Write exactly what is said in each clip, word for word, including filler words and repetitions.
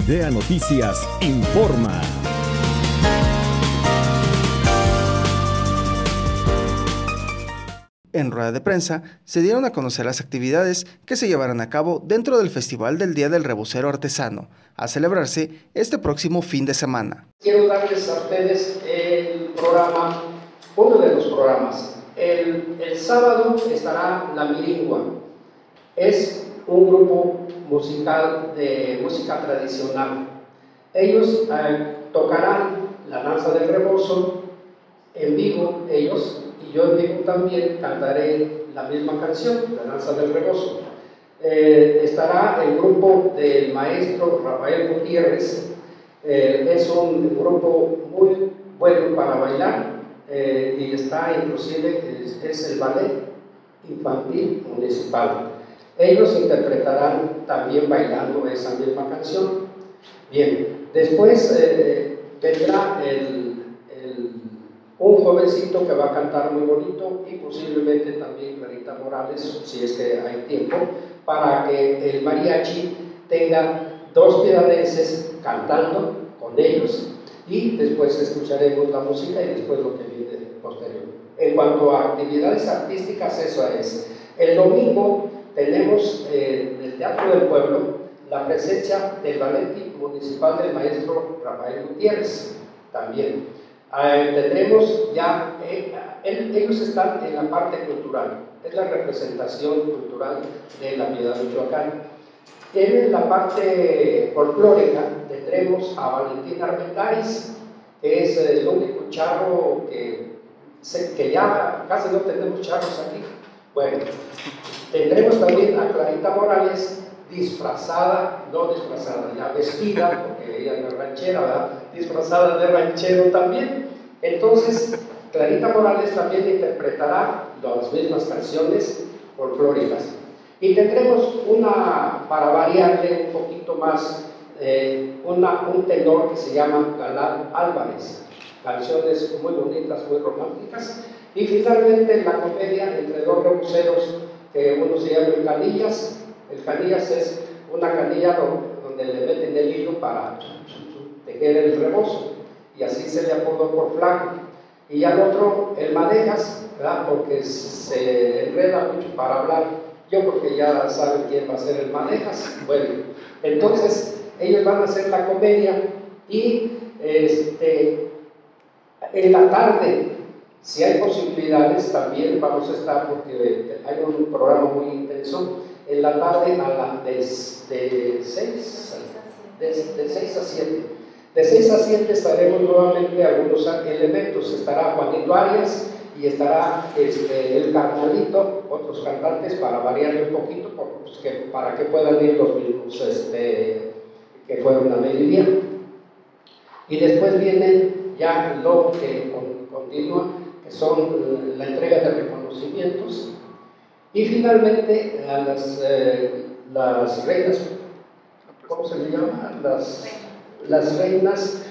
Videa Noticias informa. En rueda de prensa se dieron a conocer las actividades que se llevarán a cabo dentro del Festival del Día del Rebocero Artesano, a celebrarse este próximo fin de semana. Quiero darles a ustedes el programa, uno de los programas. El, el sábado estará La Miringua. Es un grupo musical de música tradicional. Ellos eh, tocarán la danza del rebozo en vivo, ellos, y yo en vivo también cantaré la misma canción, la danza del rebozo. Eh, estará el grupo del maestro Rafael Gutiérrez. Eh, es un grupo muy bueno para bailar eh, y está inclusive, es, es el ballet infantil municipal. Ellos interpretarán también bailando esa misma canción. Bien, después eh, vendrá el, el, un jovencito que va a cantar muy bonito y posiblemente también Clarita Morales, si es que hay tiempo, para que el mariachi tenga dos piedadenses cantando con ellos y después escucharemos la música y después lo que viene posterior. En cuanto a actividades artísticas, eso es. El domingo tenemos eh, en el Teatro del Pueblo la presencia del ballet municipal del maestro Rafael Gutiérrez también. Eh, tendremos ya, eh, ellos están en la parte cultural, es la representación cultural de la Piedad Michoacán. En la parte folclórica tendremos a Valentín Armendáriz, que es el único charro que, que ya casi no tenemos charros aquí. Bueno, tendremos también a Clarita Morales disfrazada, no disfrazada, ya vestida, porque ella no es ranchera, ¿verdad? Disfrazada de ranchero también. Entonces, Clarita Morales también interpretará las mismas canciones folclóricas. Y tendremos una, para variarle un poquito más, eh, una, un tenor que se llama Galán Álvarez. Canciones muy bonitas, muy románticas. Y finalmente la comedia entre dos reboceros, que uno se llama el Canillas. El Canillas es una canilla donde le meten el hilo para tejer el rebozo, y así se le apodó por flaco. Y al otro, el Madejas, ¿verdad? Porque se enreda mucho para hablar. Yo creo que ya saben quién va a ser el Madejas. Bueno, entonces ellos van a hacer la comedia y este, en la tarde, si hay posibilidades, también vamos a estar, porque hay un programa muy intenso, en la tarde a la de, de seis a siete. De seis a siete estaremos nuevamente algunos elementos. Estará Juanito Arias y estará este, el Carnalito, otros cantantes, para variarle un poquito, pues, que, para que puedan ir los mismos este, que fueron a mediodía. Y después viene ya lo que continúa, que son la entrega de reconocimientos. Y finalmente a las, eh, las reinas, ¿cómo se le llama? Las, las reinas.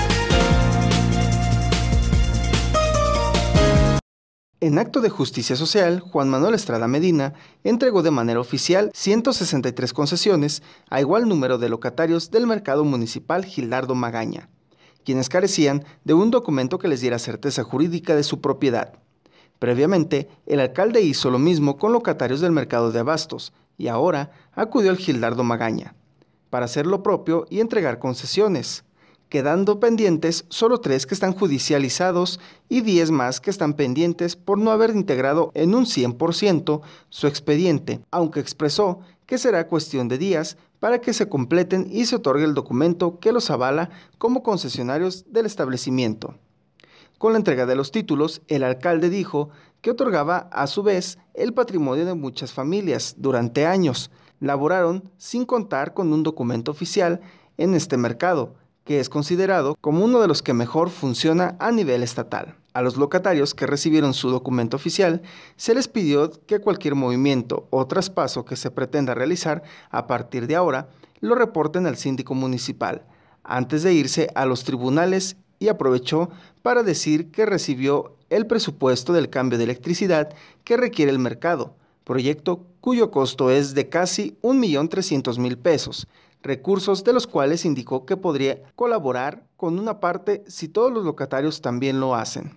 En acto de justicia social, Juan Manuel Estrada Medina entregó de manera oficial ciento sesenta y tres concesiones a igual número de locatarios del mercado municipal Gildardo Magaña, quienes carecían de un documento que les diera certeza jurídica de su propiedad. Previamente, el alcalde hizo lo mismo con locatarios del mercado de abastos y ahora acudió al Gildardo Magaña para hacer lo propio y entregar concesiones, quedando pendientes solo tres que están judicializados y diez más que están pendientes por no haber integrado en un cien por ciento su expediente, aunque expresó que será cuestión de días para que se completen y se otorgue el documento que los avala como concesionarios del establecimiento. Con la entrega de los títulos, el alcalde dijo que otorgaba a su vez el patrimonio de muchas familias durante años. Laboraron sin contar con un documento oficial en este mercado, que es considerado como uno de los que mejor funciona a nivel estatal. A los locatarios que recibieron su documento oficial, se les pidió que cualquier movimiento o traspaso que se pretenda realizar a partir de ahora, lo reporten al síndico municipal, antes de irse a los tribunales, y aprovechó para decir que recibió el presupuesto del cambio de electricidad que requiere el mercado, proyecto cuyo costo es de casi un millón trescientos mil pesos, recursos de los cuales indicó que podría colaborar con una parte si todos los locatarios también lo hacen.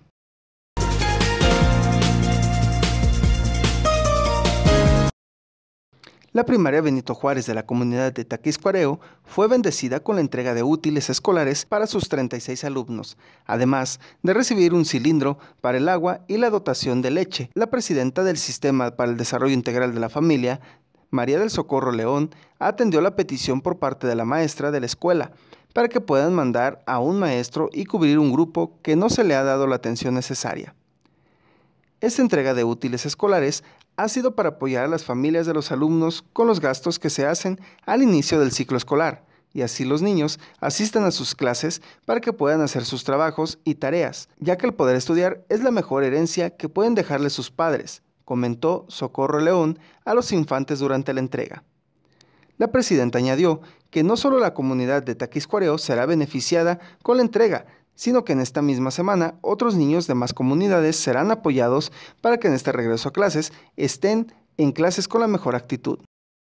La primaria Benito Juárez de la comunidad de Taquiscuareo fue bendecida con la entrega de útiles escolares para sus treinta y seis alumnos, además de recibir un cilindro para el agua y la dotación de leche. La presidenta del Sistema para el Desarrollo Integral de la Familia, María del Socorro León, atendió la petición por parte de la maestra de la escuela para que puedan mandar a un maestro y cubrir un grupo que no se le ha dado la atención necesaria. Esta entrega de útiles escolares ha sido para apoyar a las familias de los alumnos con los gastos que se hacen al inicio del ciclo escolar, y así los niños asistan a sus clases para que puedan hacer sus trabajos y tareas, ya que el poder estudiar es la mejor herencia que pueden dejarle sus padres, comentó Socorro León a los infantes durante la entrega. La presidenta añadió que no solo la comunidad de Taquiscuareo será beneficiada con la entrega, sino que en esta misma semana otros niños de más comunidades serán apoyados para que en este regreso a clases estén en clases con la mejor actitud.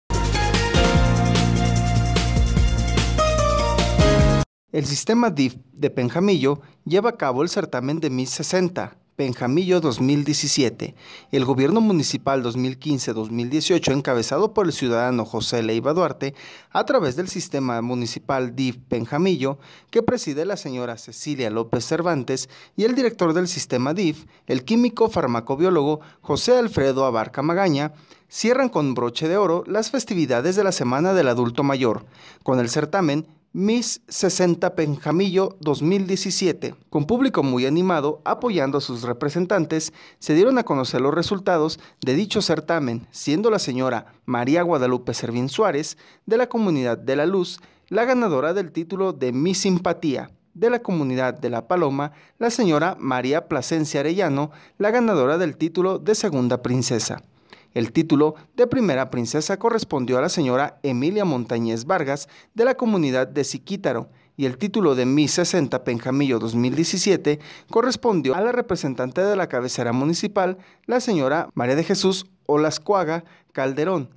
El sistema D I F de Penjamillo lleva a cabo el certamen de Miss sesenta, Penjamillo dos mil diecisiete. El gobierno municipal dos mil quince a dos mil dieciocho, encabezado por el ciudadano José Leiva Duarte, a través del sistema municipal D I F Penjamillo, que preside la señora Cecilia López Cervantes, y el director del sistema D I F, el químico farmacobiólogo José Alfredo Abarca Magaña, cierran con broche de oro las festividades de la Semana del Adulto Mayor, con el certamen Miss sesenta Penjamillo dos mil diecisiete. Con público muy animado, apoyando a sus representantes, se dieron a conocer los resultados de dicho certamen, siendo la señora María Guadalupe Servín Suárez, de la Comunidad de la Luz, la ganadora del título de Miss Simpatía. De la Comunidad de la Paloma, la señora María Plasencia Arellano, la ganadora del título de Segunda Princesa. El título de Primera Princesa correspondió a la señora Emilia Montañez Vargas, de la comunidad de Siquítaro, y el título de Miss sesenta Penjamillo dos mil diecisiete correspondió a la representante de la cabecera municipal, la señora María de Jesús Olascuaga Calderón.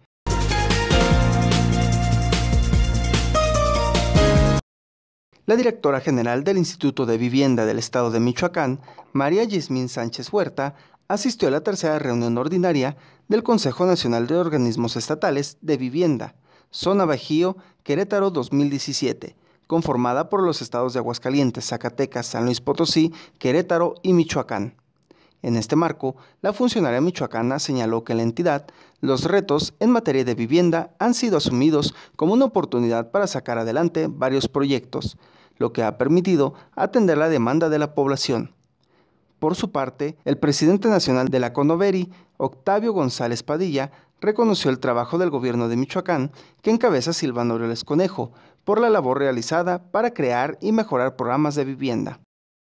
La directora general del Instituto de Vivienda del Estado de Michoacán, María Yasmín Sánchez Huerta, asistió a la tercera reunión ordinaria del Consejo Nacional de Organismos Estatales de Vivienda, Zona Bajío, Querétaro dos mil diecisiete, conformada por los estados de Aguascalientes, Zacatecas, San Luis Potosí, Querétaro y Michoacán. En este marco, la funcionaria michoacana señaló que en la entidad los retos en materia de vivienda han sido asumidos como una oportunidad para sacar adelante varios proyectos, lo que ha permitido atender la demanda de la población. Por su parte, el presidente nacional de la CONOVERI, Octavio González Padilla, reconoció el trabajo del gobierno de Michoacán, que encabeza Silvano Aureoles Conejo, por la labor realizada para crear y mejorar programas de vivienda.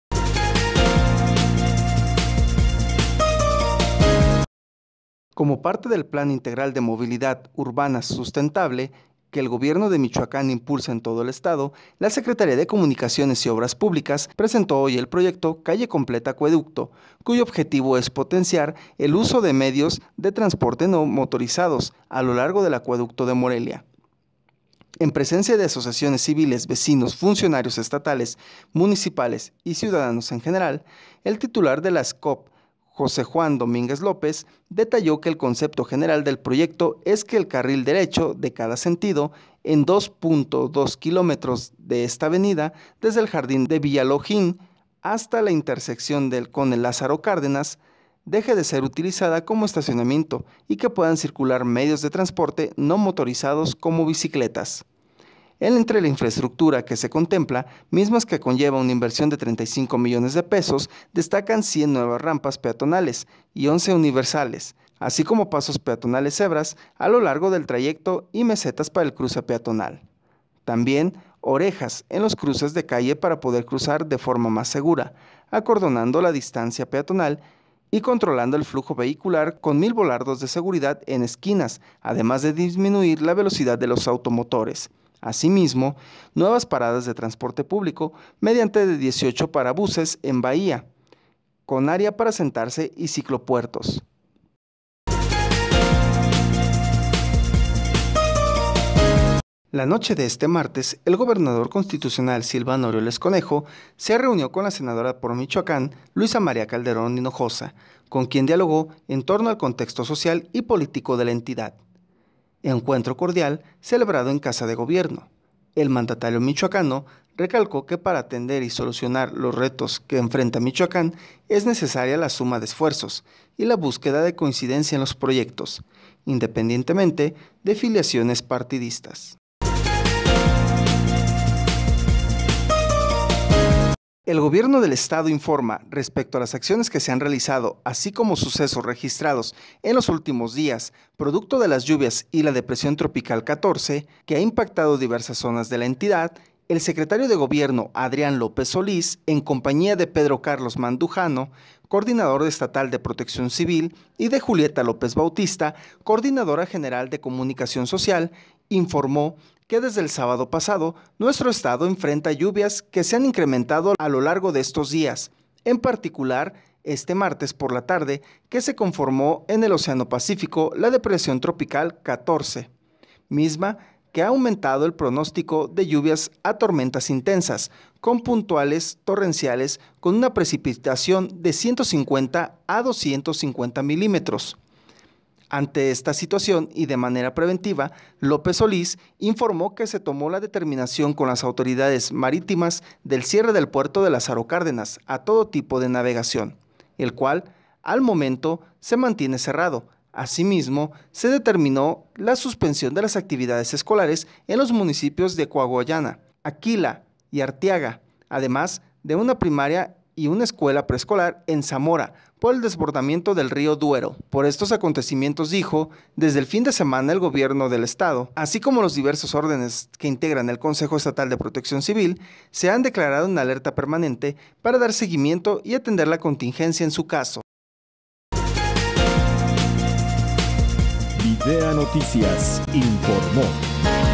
Como parte del Plan Integral de Movilidad Urbana Sustentable, que el gobierno de Michoacán impulsa en todo el estado, la Secretaría de Comunicaciones y Obras Públicas presentó hoy el proyecto Calle Completa Acueducto, cuyo objetivo es potenciar el uso de medios de transporte no motorizados a lo largo del acueducto de Morelia. En presencia de asociaciones civiles, vecinos, funcionarios estatales, municipales y ciudadanos en general, el titular de la S C O P, José Juan Domínguez López, detalló que el concepto general del proyecto es que el carril derecho de cada sentido en dos punto dos kilómetros de esta avenida, desde el jardín de Villalojín hasta la intersección del con el Lázaro Cárdenas, deje de ser utilizada como estacionamiento y que puedan circular medios de transporte no motorizados como bicicletas. Entre la infraestructura que se contempla, mismas que conlleva una inversión de treinta y cinco millones de pesos, destacan cien nuevas rampas peatonales y once universales, así como pasos peatonales cebras a lo largo del trayecto y mesetas para el cruce peatonal. También orejas en los cruces de calle para poder cruzar de forma más segura, acordonando la distancia peatonal y controlando el flujo vehicular con mil volardos de seguridad en esquinas, además de disminuir la velocidad de los automotores. Asimismo, nuevas paradas de transporte público mediante de dieciocho parabuses en Bahía, con área para sentarse y ciclopuertos. La noche de este martes, el gobernador constitucional Silvano Aureoles Conejo se reunió con la senadora por Michoacán, Luisa María Calderón Hinojosa, con quien dialogó en torno al contexto social y político de la entidad. Encuentro cordial celebrado en Casa de Gobierno. El mandatario michoacano recalcó que para atender y solucionar los retos que enfrenta Michoacán es necesaria la suma de esfuerzos y la búsqueda de coincidencia en los proyectos, independientemente de filiaciones partidistas. El gobierno del estado informa respecto a las acciones que se han realizado, así como sucesos registrados en los últimos días, producto de las lluvias y la depresión tropical catorce, que ha impactado diversas zonas de la entidad. El secretario de Gobierno, Adrián López Solís, en compañía de Pedro Carlos Mandujano, coordinador estatal de Protección Civil, y de Julieta López Bautista, coordinadora general de Comunicación Social, informó que desde el sábado pasado nuestro estado enfrenta lluvias que se han incrementado a lo largo de estos días, en particular este martes por la tarde, que se conformó en el Océano Pacífico la depresión tropical catorce, misma que ha aumentado el pronóstico de lluvias a tormentas intensas, con puntuales torrenciales con una precipitación de ciento cincuenta a doscientos cincuenta milímetros. Ante esta situación y de manera preventiva, López Solís informó que se tomó la determinación con las autoridades marítimas del cierre del puerto de Lázaro Cárdenas a todo tipo de navegación, el cual, al momento, se mantiene cerrado. Asimismo, se determinó la suspensión de las actividades escolares en los municipios de Coahuayana, Aquila y Arteaga, además de una primaria y una escuela preescolar en Zamora, por el desbordamiento del río Duero. Por estos acontecimientos, dijo, desde el fin de semana el gobierno del estado, así como los diversos órdenes que integran el Consejo Estatal de Protección Civil, se han declarado en alerta permanente para dar seguimiento y atender la contingencia en su caso. Videa Noticias informó.